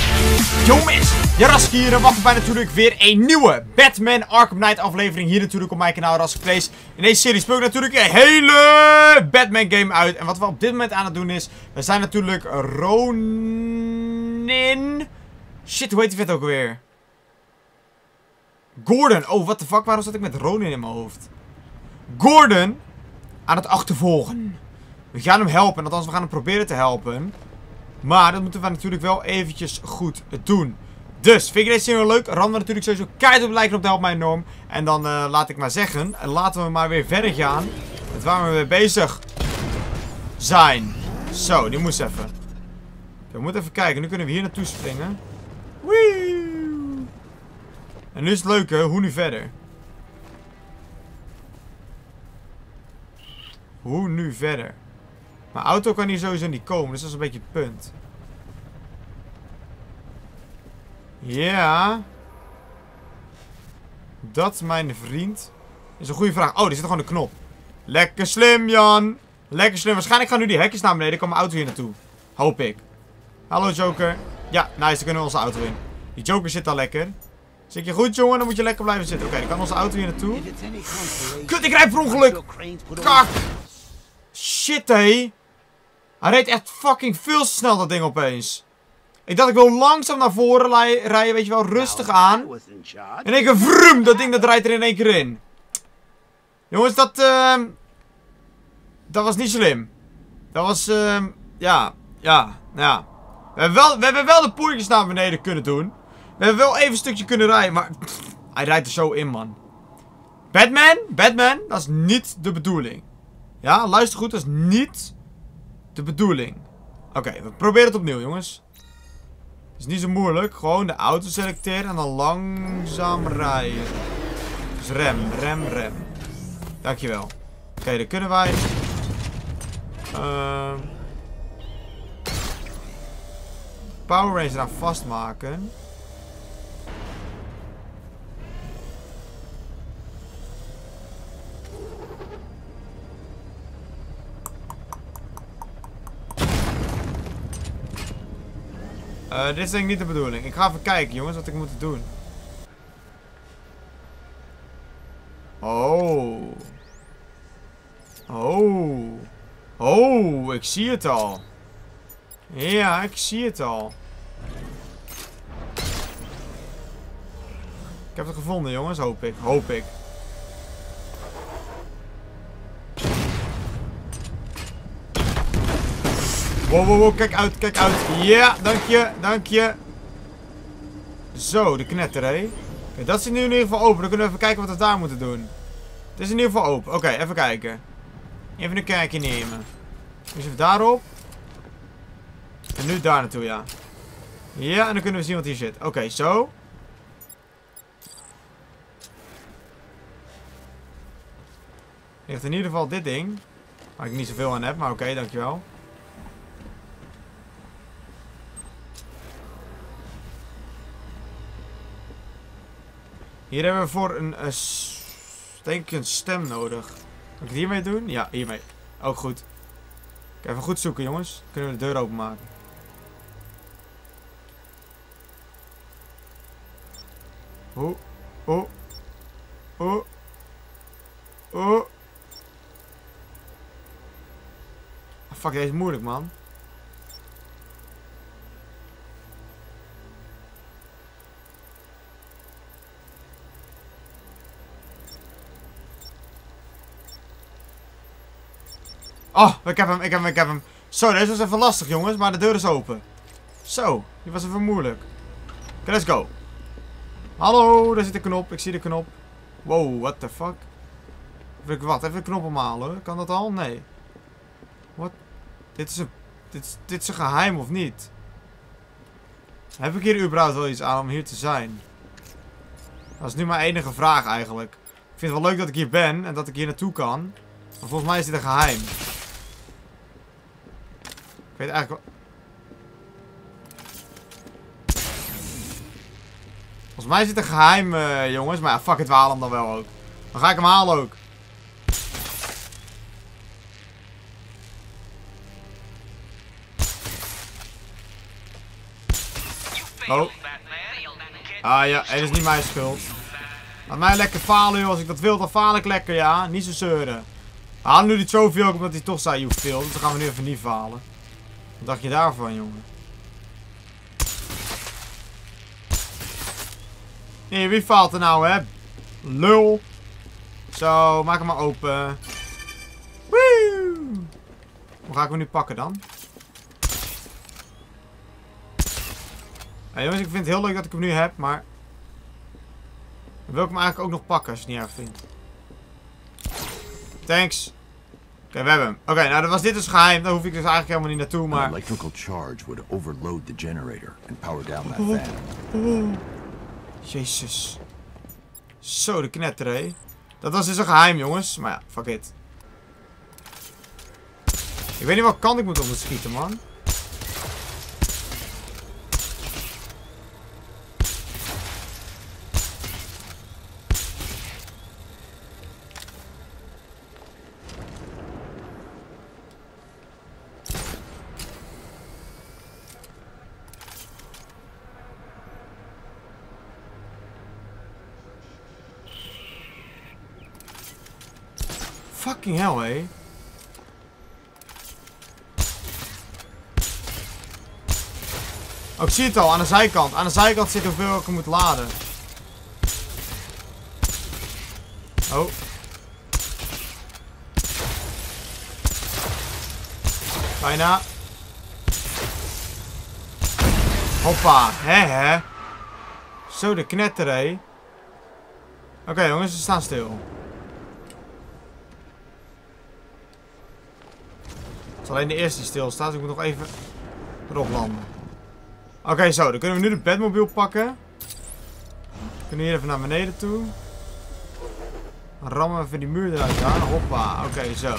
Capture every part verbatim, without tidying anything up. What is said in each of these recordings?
Jongens, Rask hier en welkom bij natuurlijk weer een nieuwe Batman Arkham Knight aflevering hier natuurlijk op mijn kanaal Rask Plays. In deze serie speel ik natuurlijk een hele Batman game uit. En wat we op dit moment aan het doen is, we zijn natuurlijk Ronin... Shit, hoe heet die vet ook alweer? Gordon. Oh, what the fuck, waarom zat ik met Ronin in mijn hoofd? Gordon aan het achtervolgen. We gaan hem helpen, althans we gaan hem proberen te helpen. Maar dat moeten we natuurlijk wel eventjes goed doen. Dus, vind je deze serie leuk? Ram we natuurlijk sowieso keihard op lijken op de Help Mij Norm. En dan uh, laat ik maar zeggen, laten we maar weer verder gaan. Met waar we mee bezig zijn. Zo, die moest even. We moeten even kijken, nu kunnen we hier naartoe springen. Wee! En nu is het leuke, hoe nu verder? Hoe nu verder? Mijn auto kan hier sowieso niet komen, dus dat is een beetje het punt. Ja. Dat, mijn vriend, is een goede vraag. Oh, er zit gewoon een knop. Lekker slim, Jan. Lekker slim. Waarschijnlijk gaan nu die hekjes naar beneden. Dan kan mijn auto hier naartoe. Hoop ik. Hallo, Joker. Ja, nice. Dan kunnen we onze auto in. Die Joker zit al lekker. Zit je goed, jongen? Dan moet je lekker blijven zitten. Oké, okay, dan kan onze auto hier naartoe. Kut, ik rijd per ongeluk. Kak. Shit, hé. Hij reed echt fucking veel te snel, dat ding opeens. Ik dacht, ik wil langzaam naar voren rijden, weet je wel, rustig aan. En ik een vroom, dat ding dat rijdt er in één keer in. Jongens, dat, uh, dat was niet slim. Dat was, uh, ja, ja, ja. We hebben, wel, we hebben wel de poortjes naar beneden kunnen doen. We hebben wel even een stukje kunnen rijden, maar pff, hij rijdt er zo in, man. Batman, Batman, dat is niet de bedoeling. Ja, luister goed, dat is niet de bedoeling. Oké, okay, we proberen het opnieuw, jongens. Het is niet zo moeilijk. Gewoon de auto selecteren en dan langzaam rijden. Dus rem, rem, rem. Dankjewel. Oké, okay, dan kunnen wij... Uh, Power Ranger aan vastmaken. Uh, dit is denk ik niet de bedoeling. Ik ga even kijken, jongens, wat ik moet doen. Oh. Oh. Oh, ik zie het al. Ja, ik zie het al. Ik heb het gevonden, jongens, hoop ik. Hoop ik. Wow, wow, wow, kijk uit, kijk uit. Ja, dank je, dank je. Zo, de knetter, hé. Okay, dat is nu in ieder geval open. Dan kunnen we even kijken wat we daar moeten doen. Het is in ieder geval open. Oké, okay, even kijken. Even een kijkje nemen. Dus even daarop. En nu daar naartoe, ja. Ja, en dan kunnen we zien wat hier zit. Oké, okay, zo. Ligt in ieder geval dit ding. Waar ik niet zoveel aan heb, maar oké, okay, dankjewel. Hier hebben we voor een, uh, denk ik een stem nodig. Kan ik het hiermee doen? Ja, hiermee. Ook goed. Kijk, even goed zoeken, jongens. Dan kunnen we de deur openmaken. Oeh. Oeh. Oeh. Oeh. Oh, fuck, deze is moeilijk, man. Oh, ik heb hem, ik heb hem, ik heb hem. Zo, deze was even lastig, jongens, maar de deur is open. Zo, die was even moeilijk. Oké, okay, let's go. Hallo, daar zit de knop, ik zie de knop. Wow, what the fuck. Even, wat, even de knop omhalen, kan dat al? Nee. Wat? Dit is een, dit, is, dit is een geheim of niet? Heb ik hier überhaupt wel iets aan om hier te zijn? Dat is nu mijn enige vraag eigenlijk. Ik vind het wel leuk dat ik hier ben en dat ik hier naartoe kan. Maar volgens mij is dit een geheim. Ik weet eigenlijk wel... Volgens mij is dit een geheim, uh, jongens. Maar ja, fuck it, we halen hem dan wel ook. Dan ga ik hem halen ook. Oh. Ah ja, het is niet mijn schuld. Laat mij lekker falen, joh. Als ik dat wil, dan faal ik lekker, ja. Niet zo zeuren. We halen nu die trofee ook omdat hij toch zei, je hoeft veel. Dus dan gaan we nu even niet falen. Wat dacht je daarvan, jongen? Nee, wie faalt er nou, hè? Lul. Zo, maak hem maar open. Woe! Hoe ga ik hem nu pakken dan? Hey, jongens, ik vind het heel leuk dat ik hem nu heb, maar... Dan wil ik hem eigenlijk ook nog pakken als je het niet erg vindt. Thanks. Oké, okay, we hebben hem. Oké, okay, nou dan was dit dus geheim. Daar hoef ik dus eigenlijk helemaal niet naartoe, maar... An electrical charge would overload the generator and power down that oh. fan. Oh. Jezus. Zo, de knetter, hé. Dat was dus een geheim, jongens. Maar ja, fuck it. Ik weet niet welke kant ik moet op moet schieten, man. Fucking hell, hé. Oh, ik zie het al, aan de zijkant. Aan de zijkant zit hoeveel ik hem moet laden. Oh. Bijna. Hoppa. Hè, hè. Zo, de knetter, hé. Oké, okay, jongens, ze staan stil. Het is alleen de eerste die stilstaat, dus ik moet nog even erop landen. Oké, okay, zo. Dan kunnen we nu de Batmobile pakken. We kunnen hier even naar beneden toe. Dan rammen we even die muur eruit daar. Hoppa. Oké, okay, zo.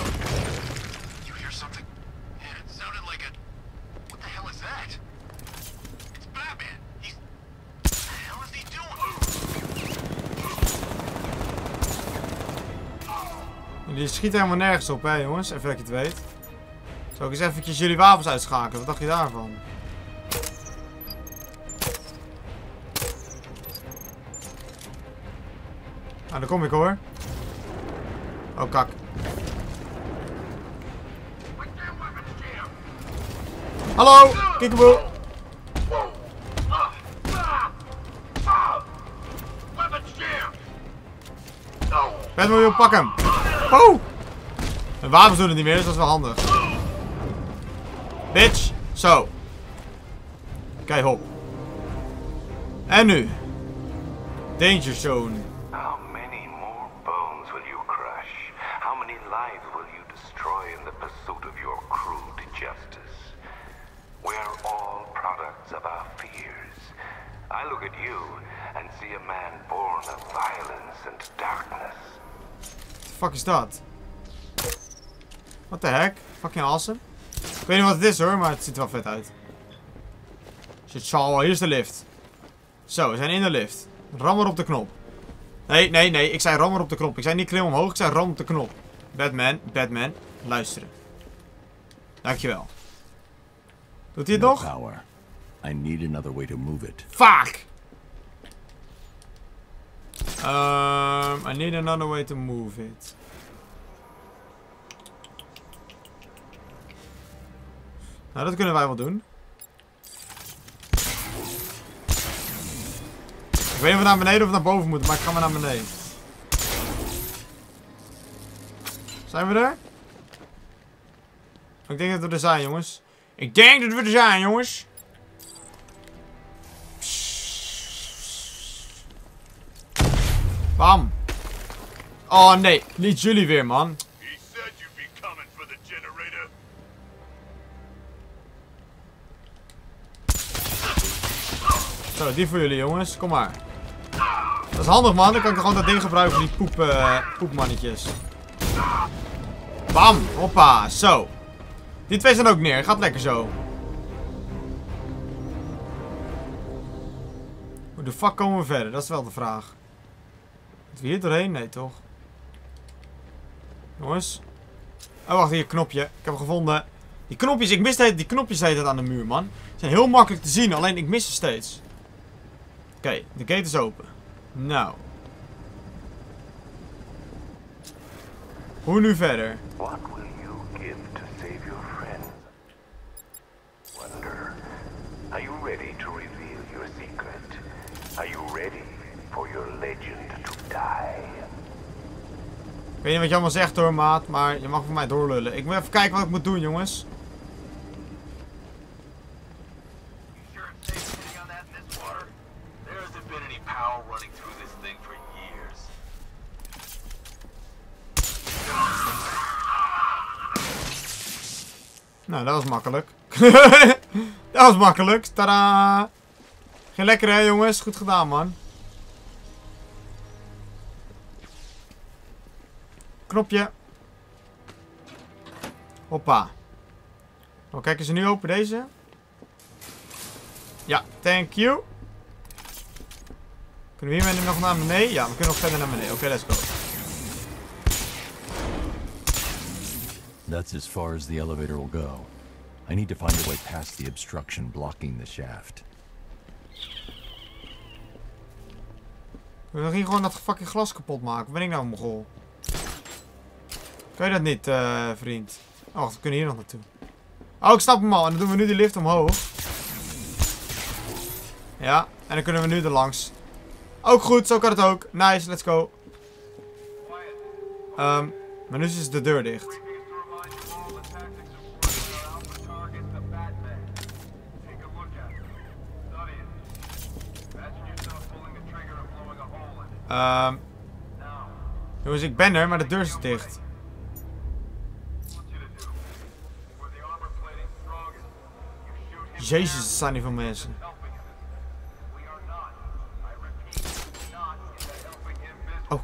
Die schiet helemaal nergens op, hè jongens. Even dat je het weet. Zal ik eens eventjes jullie wapens uitschakelen? Wat dacht je daarvan? Nou, daar kom ik hoor. Oh, kak. Hallo, kikkeboe. Batmobile, pak hem. Oh! Mijn wapens doen het niet meer, dus dat is wel handig. Bitch. Zo. Kijk hop. En nu. Danger zone. How many more bones will you crush? How many lives will you destroy in the pursuit of your crude justice? We are all products of our fears. I look at you and see a man born of violence and darkness. What the fuck is dat? What the heck? Fucking awesome. Ik weet niet wat het is hoor, maar het ziet er wel vet uit. Shit, zal, hier is de lift. Zo, we zijn in de lift. Ram maar op de knop. Nee, nee, nee. Ik zei ram maar op de knop. Ik zei niet klim omhoog, ik zei ram op de knop. Batman, Batman, luisteren. Dankjewel. Doet hij het nog? Power. I need another way to move it. Fuck! Um, I need another way to move it. Nou, dat kunnen wij wel doen. Ik weet niet of we naar beneden of naar boven moeten, maar ik ga maar naar beneden. Zijn we er? Ik denk dat we er zijn, jongens. Ik denk dat we er zijn, jongens. Bam. Oh nee, niet jullie weer, man. Zo, die voor jullie, jongens. Kom maar. Dat is handig, man. Dan kan ik gewoon dat ding gebruiken voor die poep, uh, poepmannetjes. Bam. Hoppa. Zo. Die twee zijn ook neer. Gaat lekker zo. Hoe de fuck komen we verder? Dat is wel de vraag. Moeten we hier doorheen? Nee, toch? Jongens. Oh, wacht. Hier, knopje. Ik heb hem gevonden. Die knopjes. Ik mis die knopjes heet het aan de muur, man. Ze zijn heel makkelijk te zien. Alleen ik mis ze steeds. okay, de gate is open. Nou. Hoe nu verder? What will you give to save your friends? Wonder. Are you ready to reveal your secret? Are you ready for your legend to die? Ik weet niet wat je allemaal zegt hoor, maat, maar je mag voor mij doorlullen. Ik moet even kijken wat ik moet doen, jongens. Nou, dat was makkelijk. Dat was makkelijk. Tadaa! Geen lekker hè, jongens. Goed gedaan, man. Knopje. Hoppa. Oh, kijk, is er nu open deze? Ja, thank you. Kunnen we hiermee nog naar beneden? Ja, we kunnen nog verder naar beneden. Oké, okay, let's go. That's as far as the elevator will go. I need to find a way past the obstruction blocking the shaft. We gaan hier gewoon dat fucking glas kapot maken. Ben ik nou een mogol? Kan je dat niet, uh, vriend? Oh, wacht, we kunnen hier nog naartoe. Oh, ik snap hem al. En dan doen we nu die lift omhoog. Ja, en dan kunnen we nu er langs. Ook goed, zo kan het ook. Nice, let's go. Um, maar nu is de deur dicht. Um, jongens, ik ben er, maar de deur is dicht. Jezus, er staan niet veel mensen. Oh.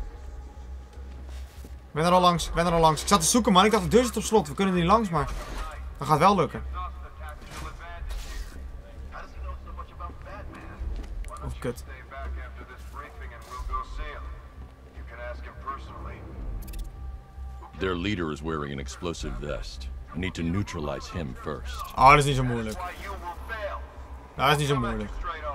Ik ben er al langs, ik ben er al langs. Ik zat te zoeken, man. Ik dacht de deur zit op slot. We kunnen er niet langs, maar dat gaat wel lukken. Oh, kut. Their leader is wearing an explosive vest. I need to neutralize him first. Oh, dat is niet zo moeilijk. Nou, dat is niet zo moeilijk.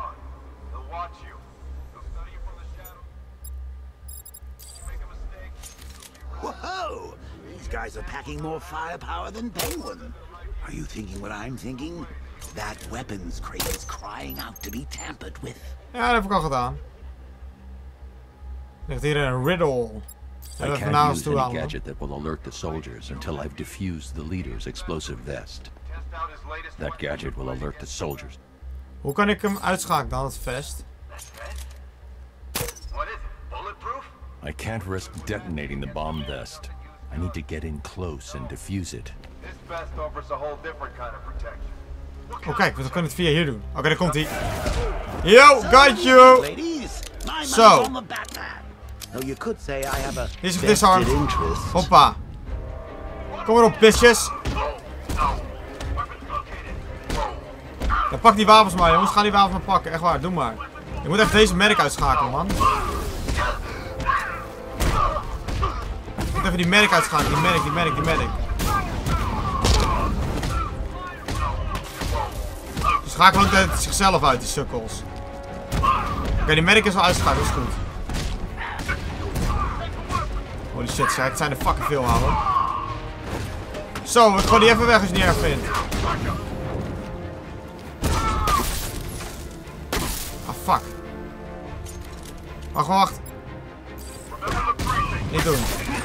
Whoa! These guys are packing more firepower than Penguin. Are you thinking what I'm thinking? That weapons crate is crying out to be tampered with. Ja, dat heb ik al gedaan. Ligt hier een riddle. I can't use any gadget that will alert the soldiers until I've defused the leader's explosive vest. That gadget will alert the soldiers. Hoe kan ik hem uitschakelen dan, het vest? I can't risk detonating the bomb vest. I need to get in close and defuse it. Oh kijk, we kunnen het via hier doen. Oké, okay, daar komt hij. Yo, got you! Zo. Dit is disarmed. Hoppa. Kom erop, bitches. Ja, pak die wapens maar, jongens. Ga die wapens maar pakken. Echt waar, doe maar. Ik moet even deze merk uitschakelen, man. Ik moet even die merk uitschakelen. Die merk, die merk, die merk. Ze schakelen ook het zichzelf uit, die sukkels. Oké, okay, die merk is al uitgeschakeld, dat is goed. Holy shit, het zijn er fucking veel, ouwe. Zo, ik gooi die even weg als je het niet erg vindt. Ah, fuck. Wacht, wacht. Niet doen.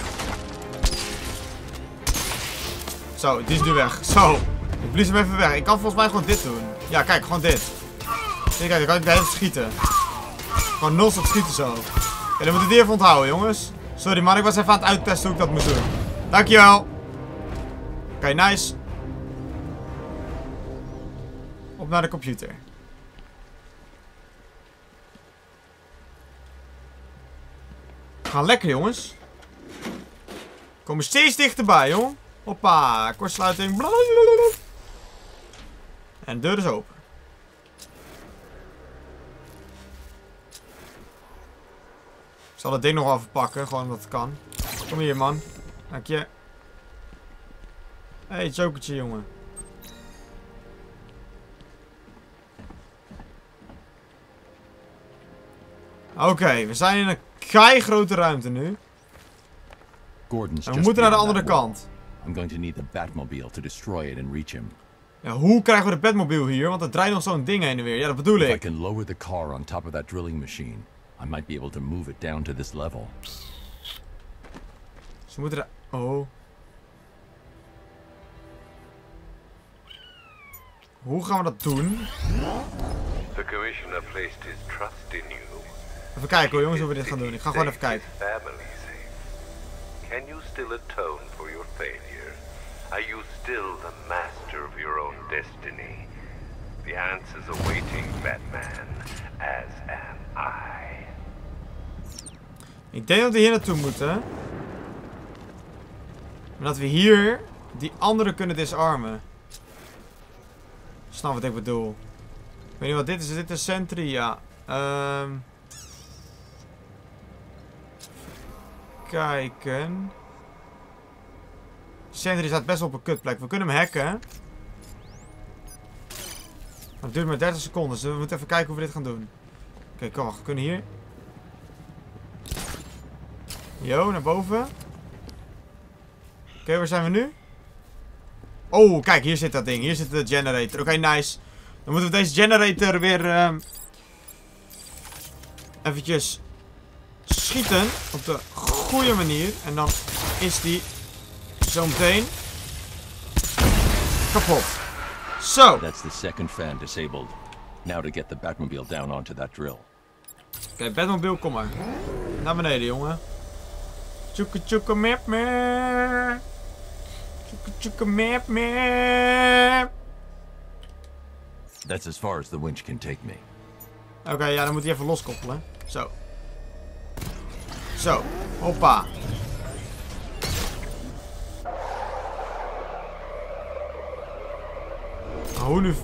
Zo, die is nu weg. Zo. Ik blies hem even weg. Ik kan volgens mij gewoon dit doen. Ja, kijk, gewoon dit. Kijk, dan kan ik de hele schieten. Gewoon non-stop schieten zo. Ja, dan moet ik die even onthouden, jongens. Sorry man, ik was even aan het uittesten hoe ik dat moest doen. Dankjewel. Oké, okay, nice. Op naar de computer. We gaan lekker, jongens. We komen steeds dichterbij, joh. Hoppa, kortsluiting. Blablabla. En de deur is open. Ik zal het ding nog wel even pakken, gewoon omdat het kan. Kom hier, man. Dank je. Hé, hey, jokertje, jongen. Oké, okay, we zijn in een kei grote ruimte nu. Gordon's en we moeten naar de andere kant. I'm going to need the Batmobile to destroy it and reach him. Ja, hoe krijgen we de Batmobile hier? Want er draait nog zo'n ding heen en weer. Ja, dat bedoel ik. If I can lower the car on top of that drilling machine, I might be able to move it down to this level. Ze moeten er... Oh. Hoe gaan we dat doen? The commissioner placed his trust in you. Even kijken hoor, jongens, hoe we dit gaan doen. Ik ga gewoon even kijken. Can you still atone for your failure? Are you still the master of your own destiny? The answer's awaiting, Batman, as am I. Ik denk dat we hier naartoe moeten. En dat we hier die andere kunnen disarmen. Snap wat ik bedoel. Ik weet niet wat dit is. Is dit een Sentry? Ja. Um... Kijken. Sentry staat best wel op een kutplek. We kunnen hem hacken. Maar het duurt maar dertig seconden. Dus we moeten even kijken hoe we dit gaan doen. Oké, okay, kom wacht. We kunnen hier. Yo, naar boven. Oké, okay, waar zijn we nu? Oh, kijk, hier zit dat ding. Hier zit de generator. Oké, okay, nice. Dan moeten we deze generator weer... Uh, eventjes... schieten. Op de goede manier. En dan is die... zo meteen... kapot. Zo. So. That's the second fan disabled. Now to get the Batmobile down onto that drill. Oké, okay, Batmobile, kom maar. Naar beneden, jongen. Tjoeke tjoeke map map. Tjoeke tjoeke map map. That's as far as the winch can take me. Oké, okay, ja, dan moet hij even loskoppelen. Zo. Zo. Hoppa. Oh, hoe nu...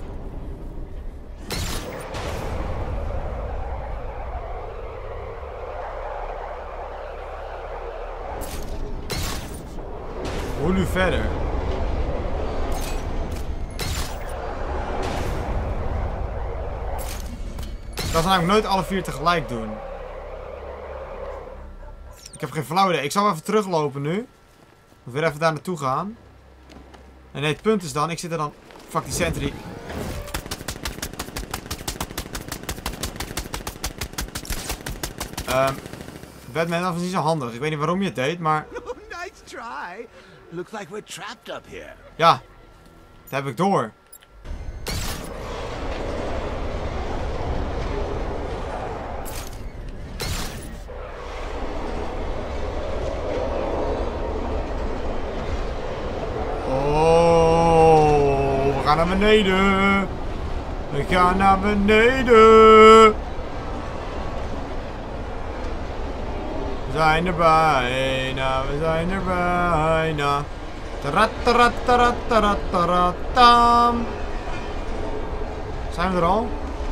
Hoe nu verder? Ik kan ze namelijk nooit alle vier tegelijk doen. Ik heb geen flauw idee. Ik zal even teruglopen nu. Of weer even daar naartoe gaan. En nee, het punt is dan, ik zit er dan... Fuck die Sentry. Um, Batman, dat was niet zo handig. Ik weet niet waarom je het deed, maar... Nice try. Looks like we're trapped up here. Ja, dat heb ik door. Oh, we gaan naar beneden. We gaan naar beneden. We zijn er bijna, we zijn er bijna. Tarataratataratam. Zijn we er al?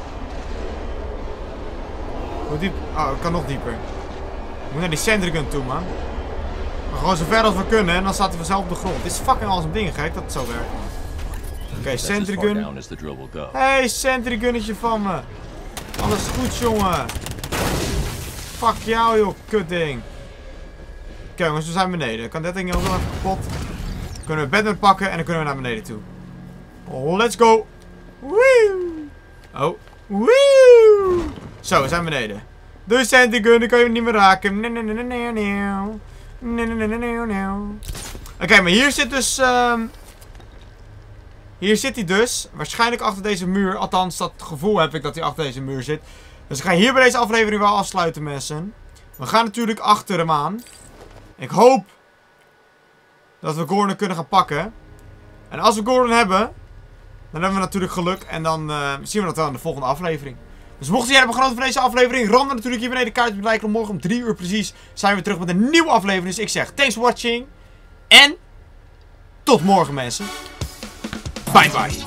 Hoe diep? Oh, ik kan nog dieper. Ik moet naar die Sentry Gun toe, man. Maar gewoon zo ver als we kunnen en dan staat hij vanzelf op de grond. Dit is fucking awesome ding, gek dat het zo werkt. Oké, okay, Sentry Gun. Hey, Sentry Gunnetje van me. Alles goed, jongen. Fuck jou, joh, kut ding. Oké, okay, jongens, we zijn beneden. Kan dat ding heel even kapot? Kunnen we Batman pakken en dan kunnen we naar beneden toe. Oh, let's go. Woo. Oh. Woo. Zo, we zijn beneden. De Sentry Gun, dan kan je hem niet meer raken. Nee, nee, nee, nee, nee, nee. Nee, nee, nee, nee, nee. Oké, okay, maar hier zit dus... Um... Hier zit hij dus. Waarschijnlijk achter deze muur. Althans, dat gevoel heb ik dat hij achter deze muur zit. Dus ik ga hier bij deze aflevering wel afsluiten, mensen. We gaan natuurlijk achter hem aan. Ik hoop... dat we Gordon kunnen gaan pakken. En als we Gordon hebben... dan hebben we natuurlijk geluk. En dan uh, zien we dat wel in de volgende aflevering. Dus mocht jij hebben genoten van deze aflevering, ram dan natuurlijk hier beneden de kaart blijken. Morgen om drie uur precies zijn we terug met een nieuwe aflevering. Dus ik zeg, thanks for watching. En tot morgen, mensen. Bye bye.